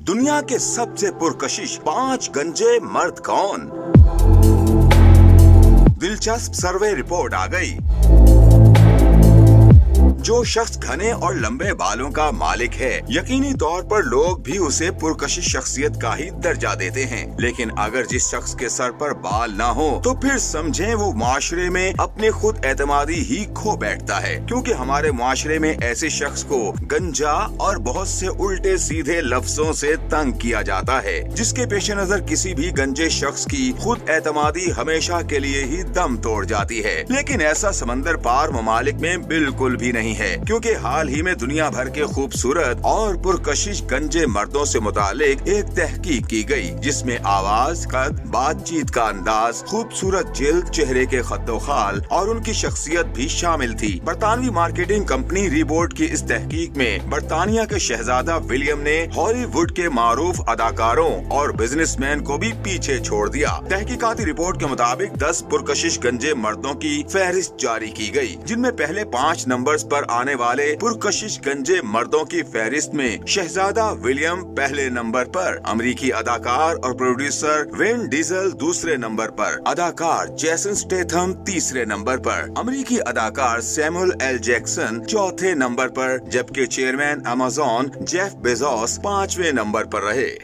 दुनिया के सबसे पुरकशिश 5 गंजे मर्द कौन? दिलचस्प सर्वे रिपोर्ट आ गई। जो शख्स घने और लंबे बालों का मालिक है, यकीनी तौर पर लोग भी उसे पुरकशिश शख्सियत का ही दर्जा देते हैं। लेकिन अगर जिस शख्स के सर पर बाल ना हो तो फिर समझें वो माशरे में अपने खुद एतमादी ही खो बैठता है, क्योंकि हमारे माशरे में ऐसे शख्स को गंजा और बहुत से उल्टे सीधे लफ्जों से तंग किया जाता है, जिसके पेश नजर किसी भी गंजे शख्स की खुद एतमादी हमेशा के लिए ही दम तोड़ जाती है। लेकिन ऐसा समंदर पार ममालिक में बिल्कुल भी नहीं है, क्योंकि हाल ही में दुनिया भर के खूबसूरत और पुरकशिश गंजे मर्दों से मुतालिक एक तहकीक की गई, जिसमें आवाज, कद, बातचीत का अंदाज, खूबसूरत जिल्द, चेहरे के खत्तो-खाल और उनकी शख्सियत भी शामिल थी। बरतानवी मार्केटिंग कंपनी रीबोर्ड की इस तहकीक में बरतानिया के शहजादा विलियम ने हॉलीवुड के मारूफ अदाकारों और बिजनेसमैन को भी पीछे छोड़ दिया। तहकीकाती रिपोर्ट के मुताबिक 10 पुरकशिश गंजे मर्दों की फहरिस्त जारी की गई, जिनमें पहले 5 नंबर्स पर आने वाले पुरकशिश गंजे मर्दों की फहरिस्त में शहजादा विलियम पहले नंबर पर, अमेरिकी अदाकार और प्रोड्यूसर विन डीजल दूसरे नंबर पर, अदाकार जेसन स्टेथम तीसरे नंबर पर, अमेरिकी अदाकार सैमुअल एल जैक्सन चौथे नंबर पर, जबकि चेयरमैन अमेज़न जेफ बेजोस 5वें नंबर पर रहे।